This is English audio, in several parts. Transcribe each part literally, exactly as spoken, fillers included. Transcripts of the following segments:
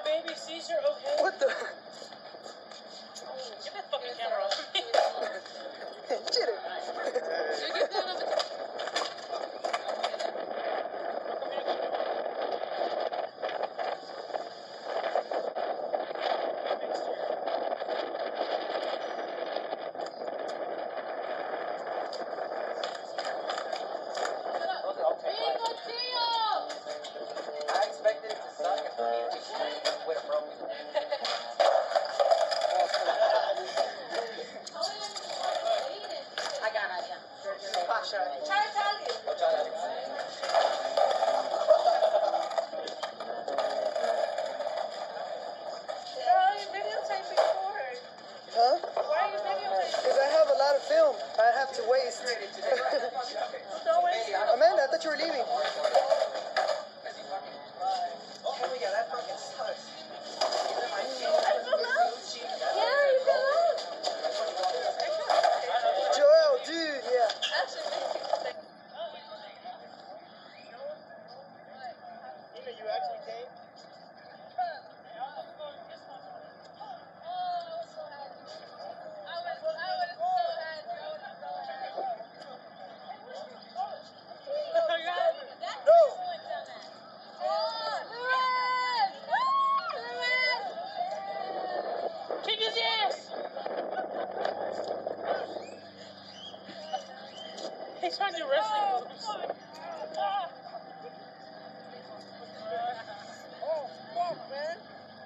baby Caesar, okay? What the? Get that fucking camera off me. Chitter. I expected it to suck and for me to would have broken. I got it, yeah. Pasha. Try to tell you. I'll try that. Why are you videotaping for her? Huh? Why are you videotaping? Because I have a lot of film I have to waste. Don't waste it. Amanda, I thought you were leaving. Oh, yeah, that fucking sucks. Yeah, you do. Joel, dude, yeah. Actually, You actually came? Kick his ass! He's trying to do wrestling moves. Oh, fuck, man.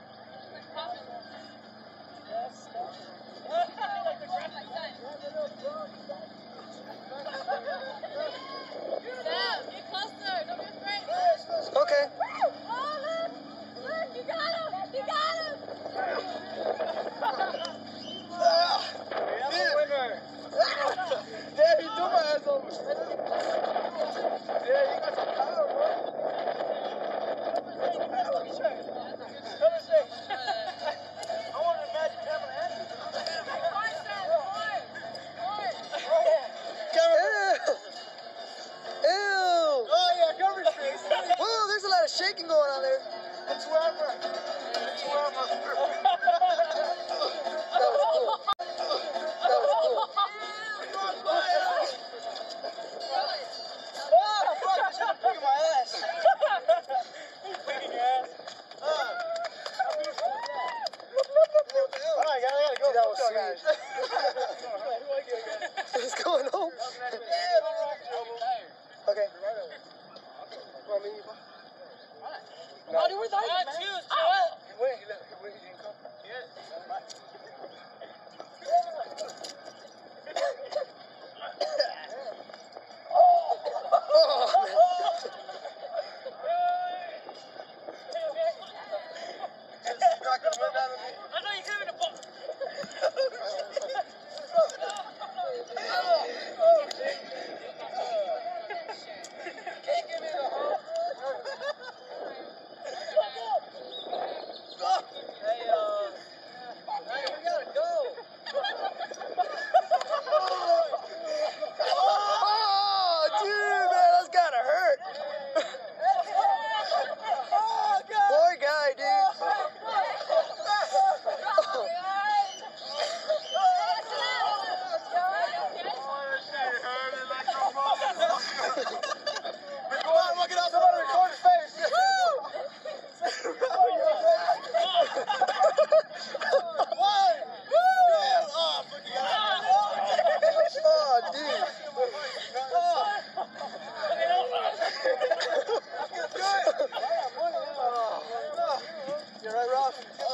Sam, get closer. Don't be afraid. Okay. Oh, look. Look, you got him. You got him. Damn, he threw my ass over. Yeah, you got some power, bro. I want to imagine having an Ew. Ew. Oh, yeah, cover space. Whoa, there's a lot of shaking going on there. It's whoever. It's whoever. That was cool. That was cool. Oh, fuck, I should have put my ass. Kicking your ass. All right, guys, I gotta go. Dude, that was Let's go, guys. What's going on? Okay. Want me? Oh, dude, where's Isaac, man? Choose, Joel. Wait, look, wait, you didn't come? Yes. Oh, man. Not gonna run out of me. I know you came in a ball. Can't get me in the hole. Hey, uh, hey, we gotta go. Oh, dude, man, that's gotta hurt. Oh, God. Poor guy, dude. Come on, look it up. Somebody record his face. One. Two. Oh, fucking God. Oh, dude. Good. You right, Rob?